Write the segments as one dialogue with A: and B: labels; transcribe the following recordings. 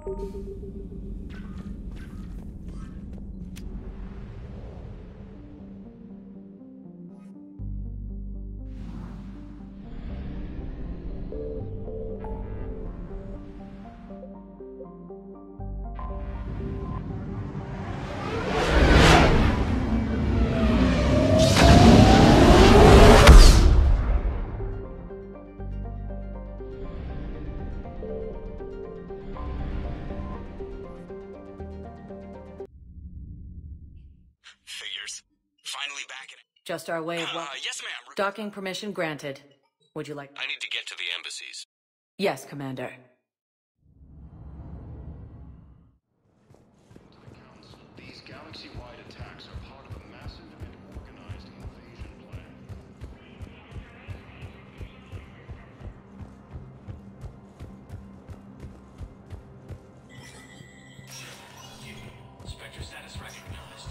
A: Figures. Finally back in...
B: Just our way of...
A: Yes, ma'am.
B: Docking permission granted. Would you like...
A: I need to get to the embassies.
B: Yes, Commander.
C: These galaxy-wide attacks are part of a massive and organized invasion plan.
A: Spectre status recognized.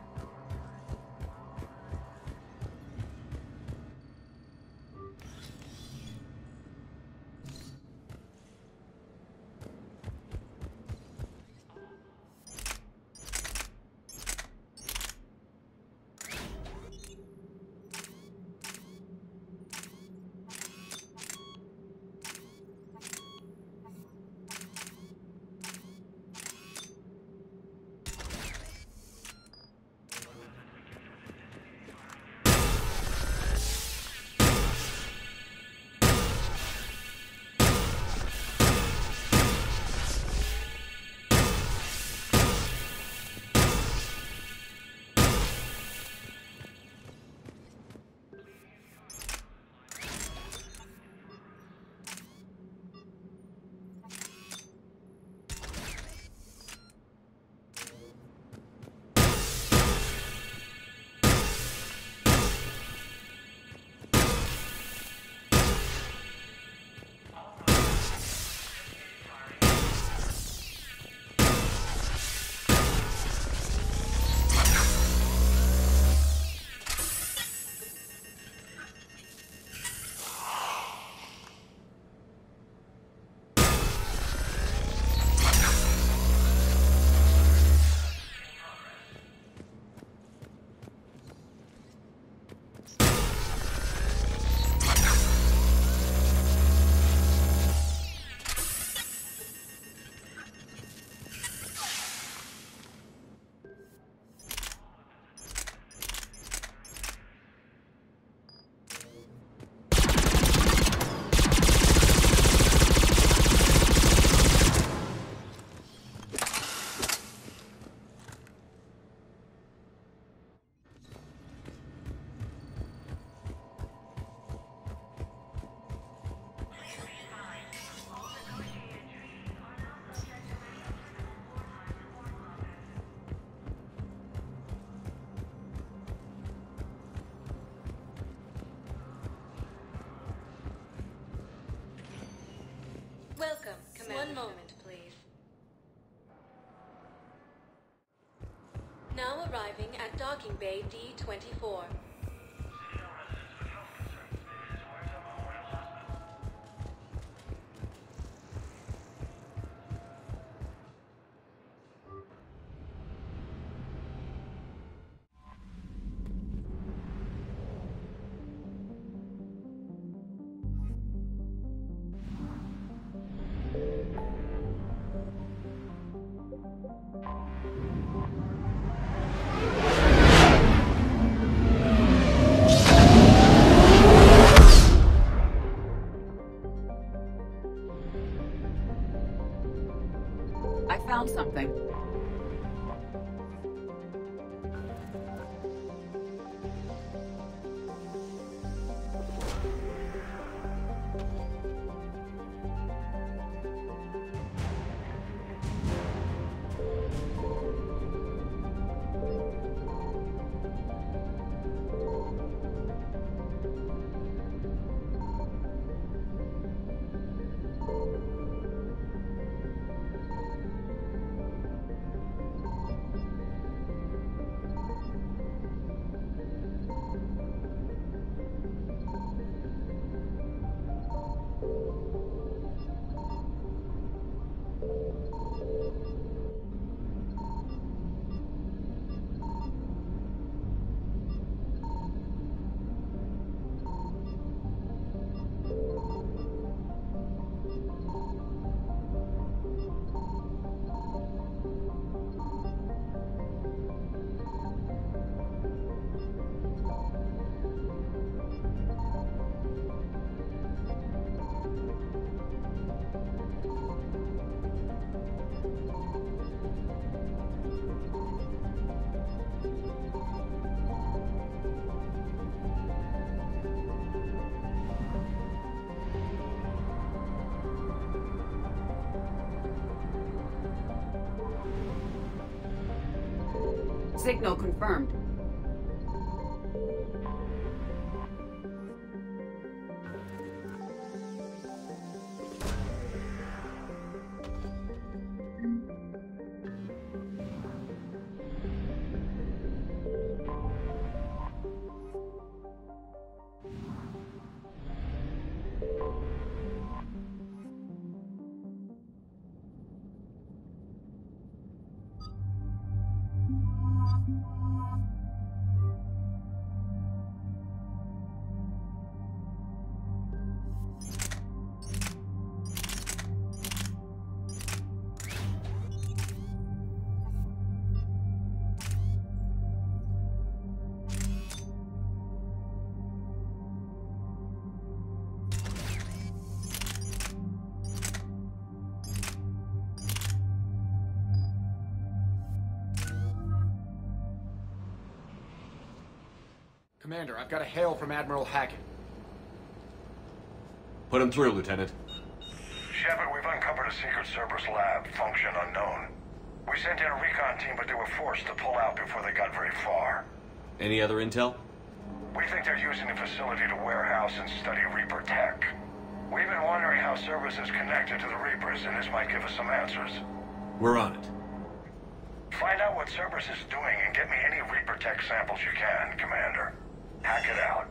D: Welcome, Commander. One moment, please. Now arriving at Docking Bay D-24.
B: I found something. Signal confirmed.
E: Commander, I've got a hail from Admiral Hackett.
F: Put him through, Lieutenant.
C: Shepard, we've uncovered a secret Cerberus lab, function unknown. We sent in a recon team, but they were forced to pull out before they got very far.
F: Any other intel?
C: We think they're using the facility to warehouse and study Reaper tech. We've been wondering how Cerberus is connected to the Reapers, and this might give us some answers.
F: We're on it.
C: Find out what Cerberus is doing and get me any Reaper tech samples you can, Commander. Hack it out.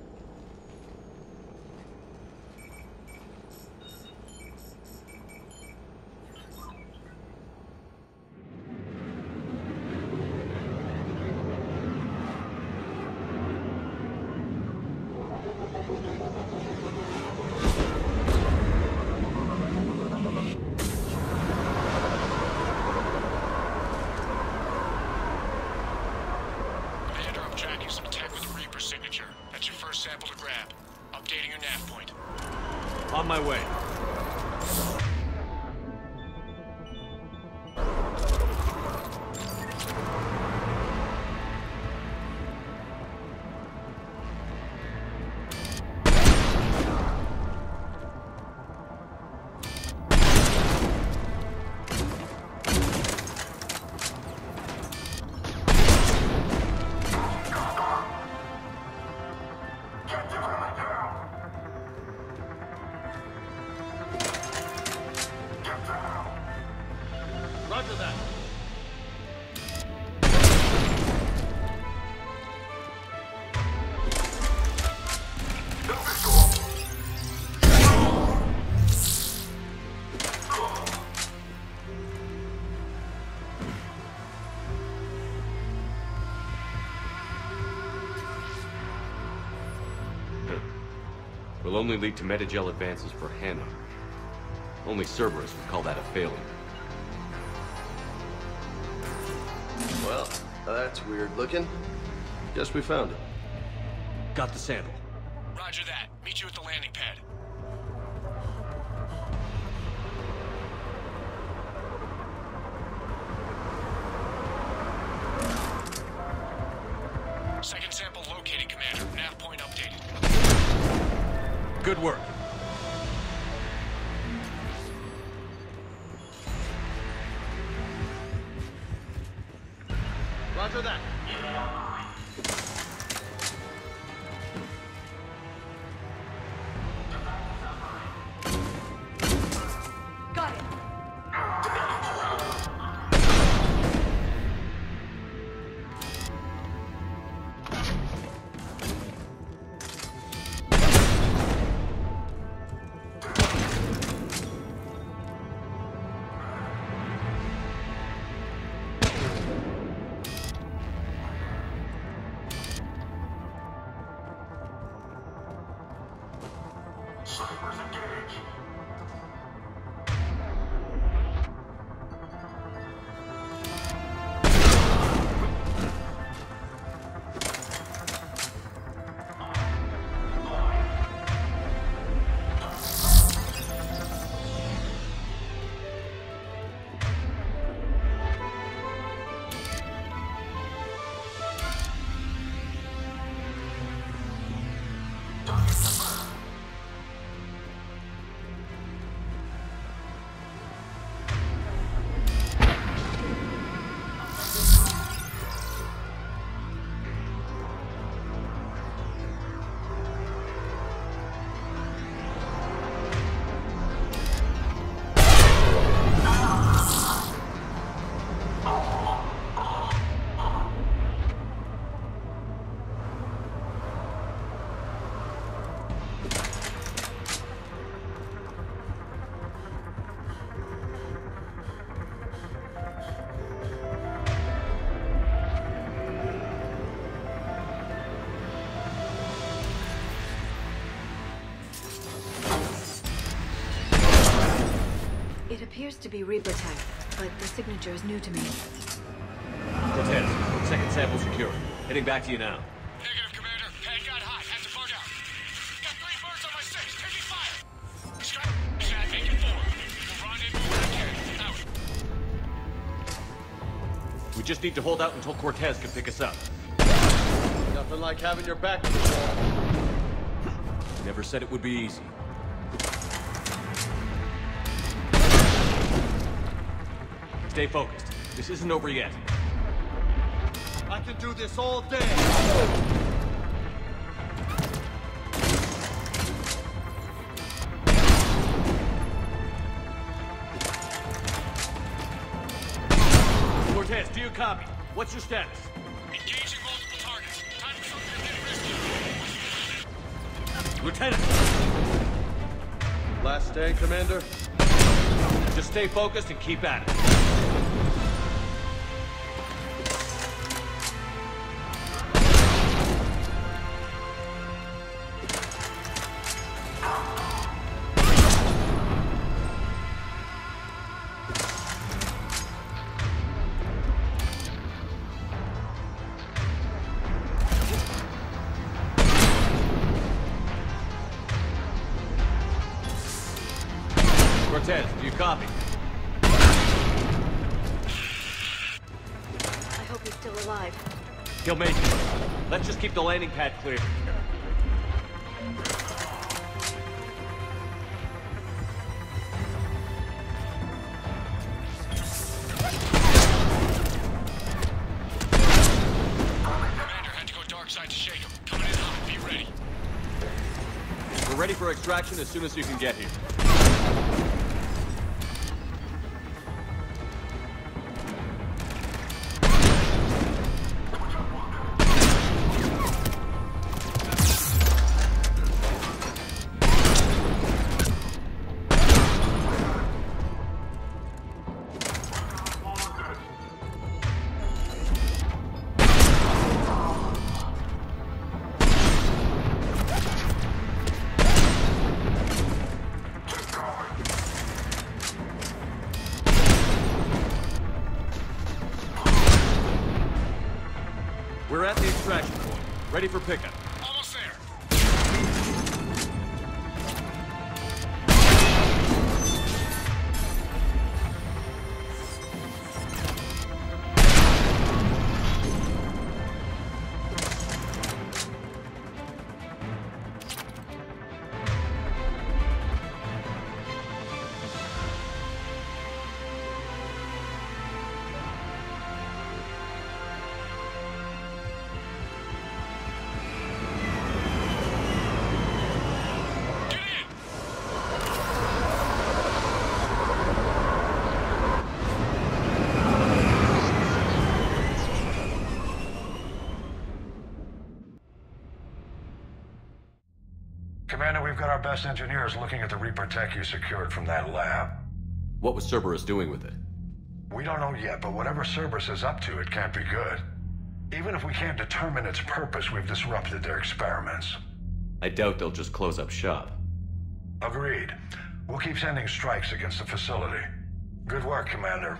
A: Commander, I'm tracking some tech with the Reaper signature. That's your first sample to grab. Updating your nav point.
F: On my way. Roger that. Will only lead to Metagel advances for Hannah. Only Cerberus would call that a failure.
G: Well, that's weird looking. Guess we found it.
F: Got the sample.
A: Roger that. Meet you at the landing pad. Second sample located, Commander. Nav point updated.
F: Good work.
G: Roger that.
B: Got it.
H: appears to be Reaper tech, but the signature is new to me.
F: Cortez, second sample secure. Heading back to you now.
A: Negative, Commander. Head got hot. Had to bug out. Got 3 birds on my 6. Taking fire. Sky, Shad, make it 4. We'll rendezvous when I can. Out.
F: We just need to hold out until Cortez can pick us up.
G: Nothing like having your back to the wall.
F: Never said it would be easy. Stay focused. This isn't over yet.
G: I can do this all day.
F: Cortez, do you copy? What's your status?
A: Engaging multiple targets. Time for something to get risky.
F: Lieutenant!
G: Last stand, Commander.
F: Just stay focused and keep at it. Cortez, do you copy?
H: I hope he's still alive.
F: He'll make it. Let's just keep the landing pad clear.
A: Commander had to go dark side to shake him. Coming in hot. Be ready.
F: We're ready for extraction as soon as you can get here. We're at the extraction point. Ready for pickup.
A: Almost there.
C: Commander, we've got our best engineers looking at the Reaper tech you secured from that lab.
F: What was Cerberus doing with it?
C: We don't know yet, but whatever Cerberus is up to, it can't be good. Even if we can't determine its purpose, we've disrupted their experiments.
F: I doubt they'll just close up shop.
C: Agreed. We'll keep sending strikes against the facility. Good work, Commander.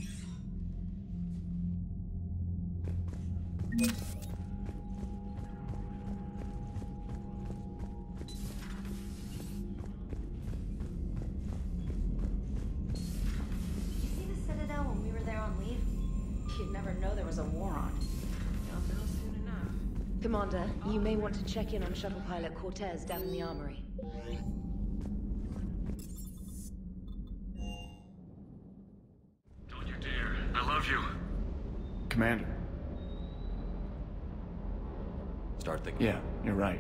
B: You'd never know there was a war on. You'll know soon enough.
H: Commander, you may want to check in on shuttle pilot Cortez down in the armory.
A: Don't you dare. I love you.
E: Commander.
F: Start thinking.
E: Yeah, you're right.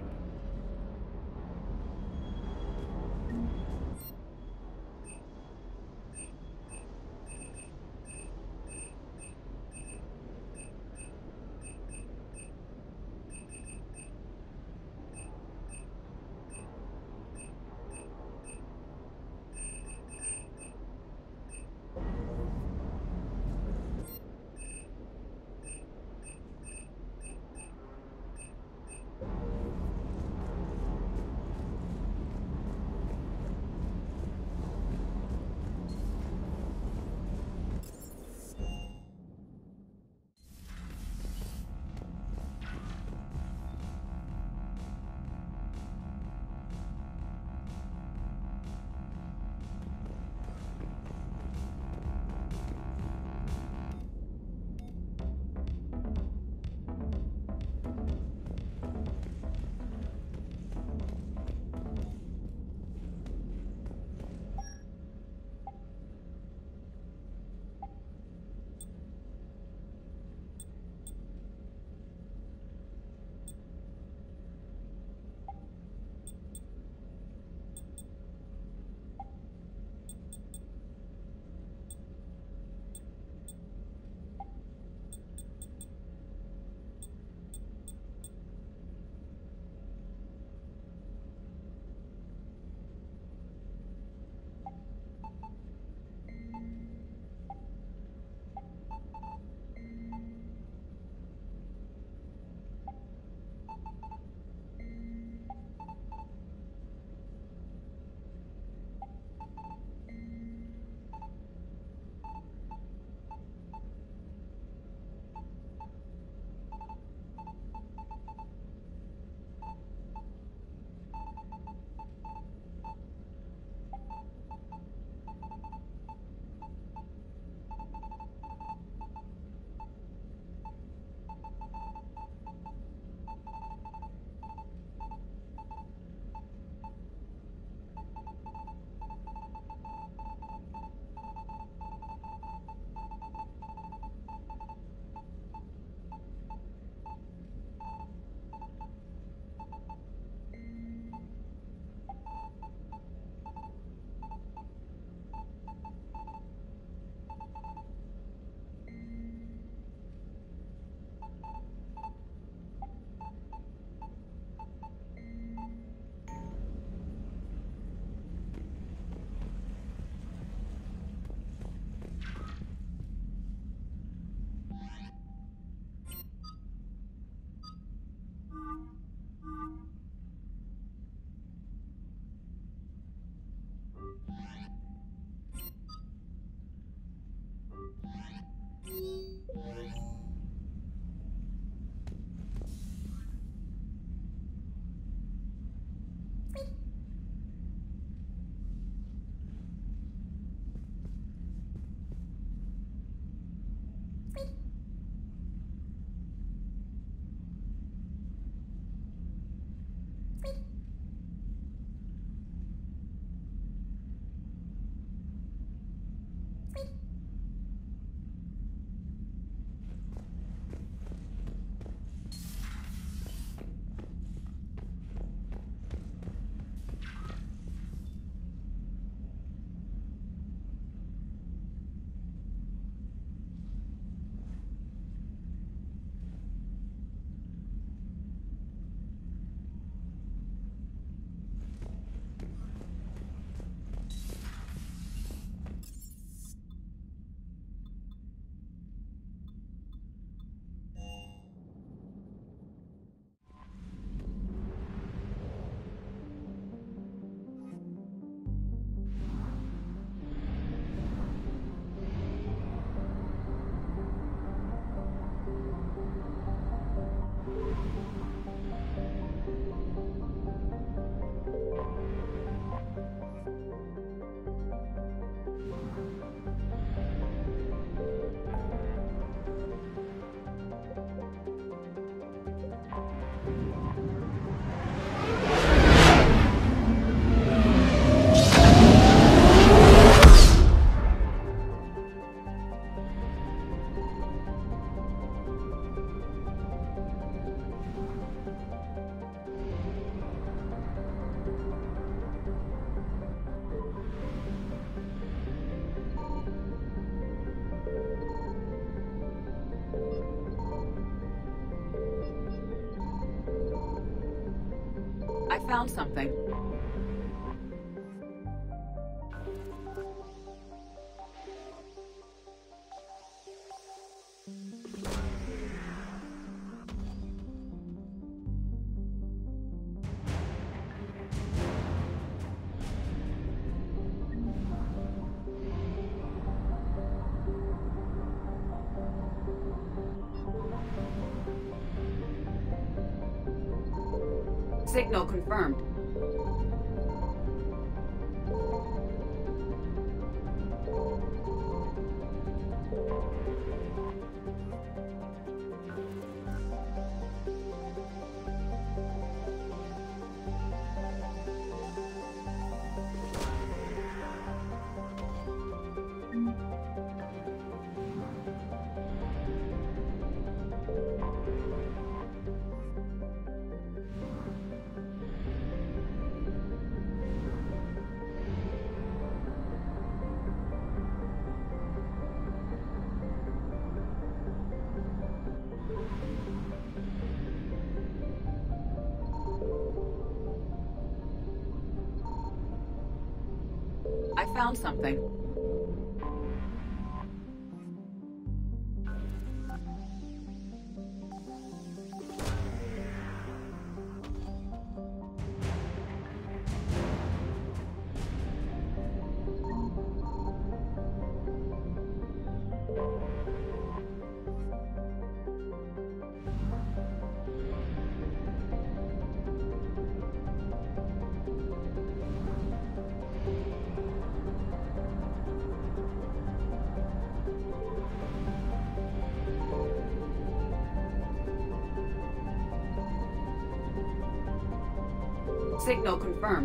I: found something. Signal confirmed. I found something. Signal confirmed.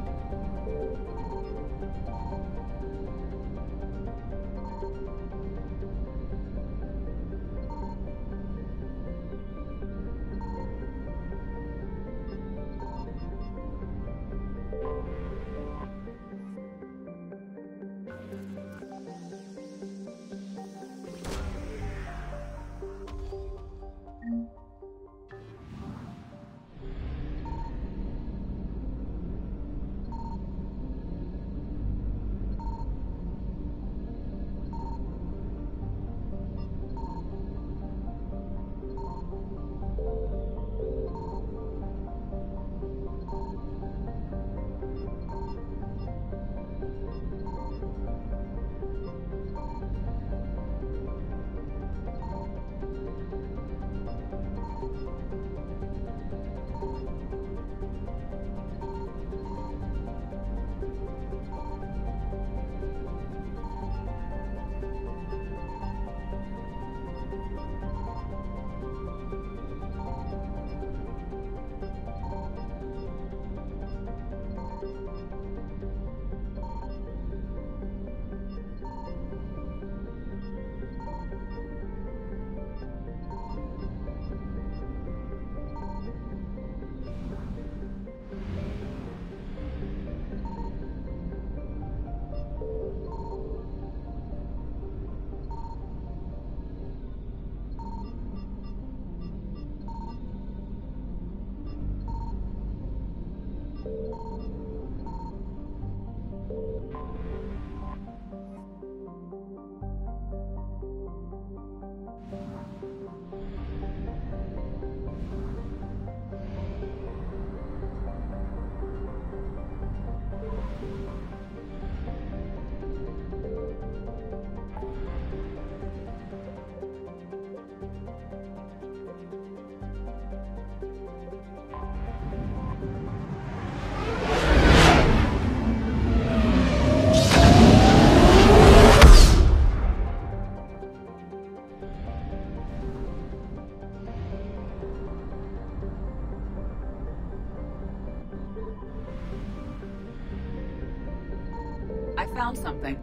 I: I found something.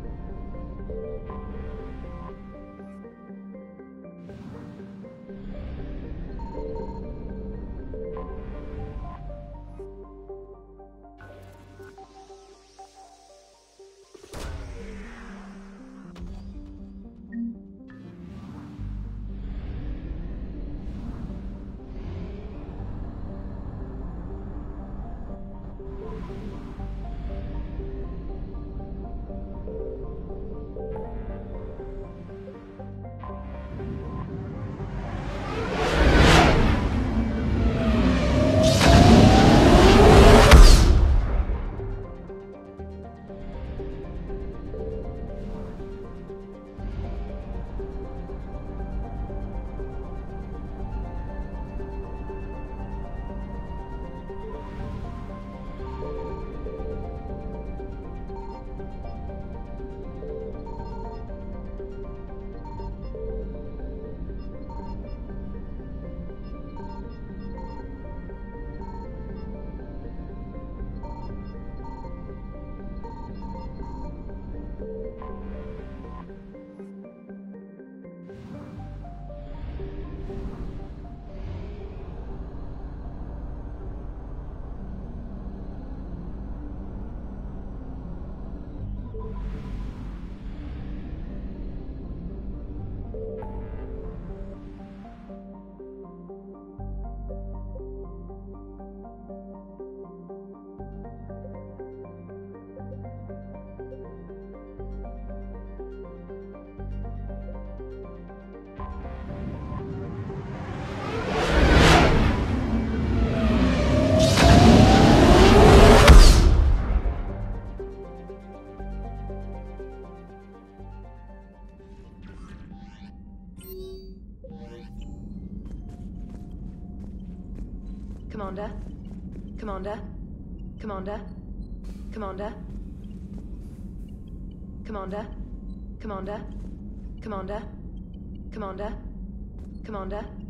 H: Commander? Commander? Commander? Commander? Commander? Commander? Commander? Commander? Commander?